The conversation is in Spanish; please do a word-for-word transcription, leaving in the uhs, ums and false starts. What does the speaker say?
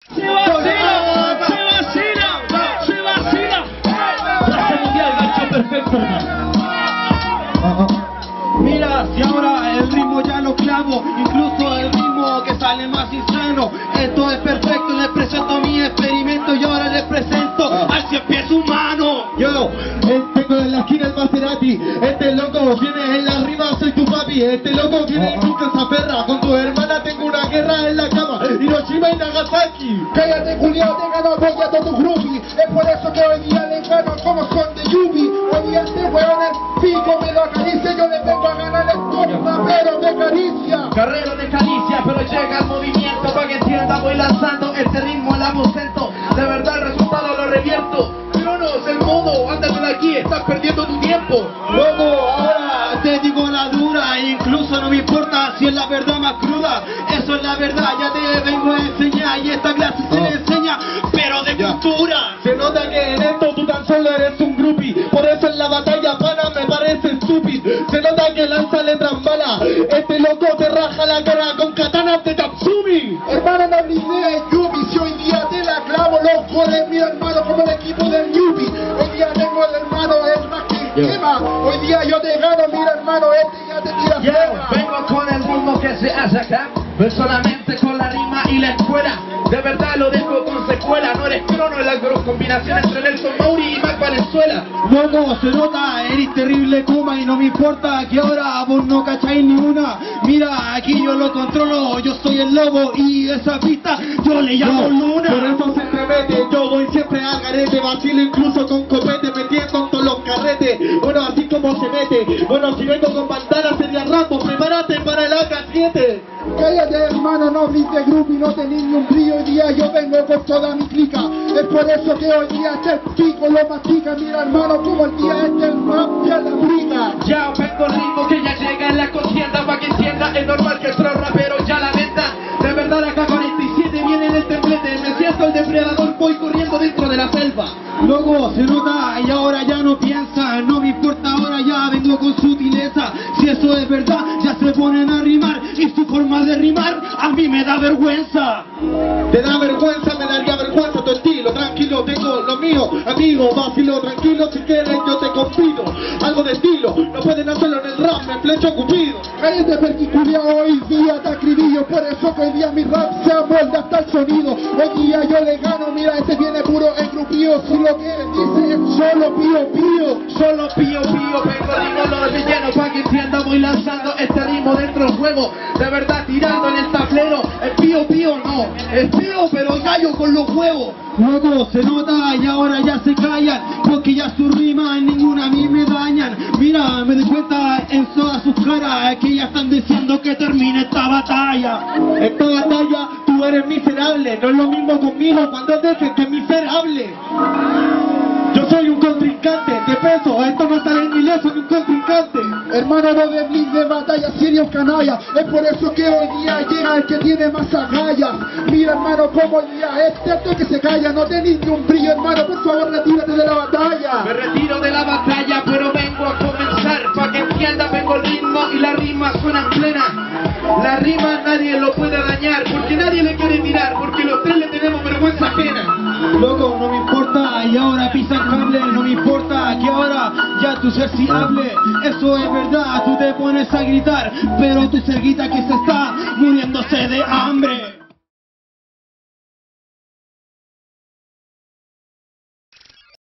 Se vacila, se vacila, se vacila. Clase mundial, gancho perfecto, hermano. Mira, si ahora el ritmo ya lo clavo, incluso el ritmo que sale más insano. Esto es perfecto, les presento mi experimento y ahora les presento al cien pies humano. Yo, eh, tengo en la esquina el Maserati. Este loco viene en la rima, soy tu papi. Este loco viene en esa perra. Con tu hermana tengo una guerra en la cama. Hiroshima y Nagasaki. Cállate, Julián, te gano apoyando tu groupie. Es por eso que hoy día le gano como son de Yubi. Hoy día este huevón el pico me lo acaricia. Yo le vengo a ganar el top rapero de Caricia. Carrero de Calicia, pero llega el movimiento. Pa' que entienda, voy lanzando este ritmo al aposento. De verdad el resultado lo revierto. Cronos, el modo, ándate de aquí, estás perdiendo tu tiempo. Loco, ahora te digo la dura, incluso no me importa si es la verdad más cruda. Eso es la verdad, ya te vengo a enseñar y esta clase se le enseña, pero de cultura. Se nota que en esto tú tan solo eres un groupie. Por eso en la batalla pana me parece estúpido. Se nota que lanza letras malas. Este loco te raja la cara con katanas de Tatsumi. Hermano, no me idea, Yubi. Si hoy día te la clavo, los goles, mi hermano, como el equipo del Yubi. Hoy día tengo el hermano, es más que quema. Hoy día yo te gano, mira hermano, este ya te tira Yeah, vengo con el ritmo que se hace acá. No es solamente con la rima y la escuela. De verdad lo dejo con secuela. No eres crono en la combinación entre Nelson Mauri y Mac Valenzuela. Loco, se nota, eres terrible Kuma y no me importa que ahora vos no cacháis ni una. Mira, aquí yo lo controlo, yo soy el lobo y esa pista yo le llamo Luna. Por eso se entremete, yo voy siempre al garete. Vacilo incluso con copete, metiendo todos los carretes. Bueno, así como se mete. Bueno, si vengo con bandana sería rato. Prepárate para el A K siete. Cállate hermano, no viste groupie, no tenés ni un brillo. Hoy día yo vengo por toda mi clica. Es por eso que hoy día este pico lo mastica. Mira hermano, como el día este el rap ya la briga. Ya vengo el ritmo que ya llega en la contienda. Pa' que entienda, es normal que otro rapero ya la venta. De verdad la K cuarenta y siete viene en el templete. Me siento el depredador, voy corriendo dentro de la selva. Loco, se nota y ahora ya no piensa. No me importa, ahora ya vengo con sutileza. Si eso es verdad, ya se ponen a rimar. Y su forma de rimar a mí me da vergüenza. Te da vergüenza, me daría vergüenza tu estilo. Tranquilo, tengo lo mío. Amigo, vacilo, tranquilo, si quieres yo te convido. Algo de estilo, no pueden hacerlo en el rap, me flecho cupido. Cállate perquiculia, hoy día te acribillo. Por eso que hoy día mi rap se amolda hasta el sonido. Hoy día yo le gano, mira este viene puro engrupío. Si lo que dice es solo pío pío. Solo pío pío, vengo ritmo lo relleno. Pa' que entienda, voy lanzando este ritmo dentro del juego. De verdad tirando en el tablero. Es pío pío no, es pío pero gallo con los huevos. Loco, se nota y ahora ya se callan, porque ya sus rimas ninguna a mí me dañan. Mira, me doy cuenta en todas sus caras que ya están diciendo que termine esta batalla. Esta batalla tú eres miserable. No es lo mismo conmigo cuando dices que es miserable. Yo soy un contrincante de peso. Esto no sale en ileso ni un contrincante. Hermano, no de blitz de batalla, serios canallas. Es por eso que hoy día llega el que tiene más agallas. Mira hermano, como hoy día es cierto que se calla. No tenés ni un brillo hermano, por favor retírate de la batalla. Me retiro de la batalla, pero vengo a comenzar. Pa' que entienda, vengo el ritmo y la rima suena plena. La rima nadie lo puede dañar, porque nadie le quiere mirar, porque los tres le tenemos vergüenza ajena. Loco, no me importa y ahora pisa el cable. No me importa que ahora ya tu ser si hable. Eso es verdad, tú te pones a gritar, pero tu cerguita que se está muriéndose de hambre.